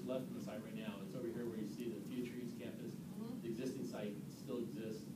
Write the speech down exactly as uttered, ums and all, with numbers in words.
left from the site right now. It's over here where you see the Future East campus. Mhm. The existing site still exists.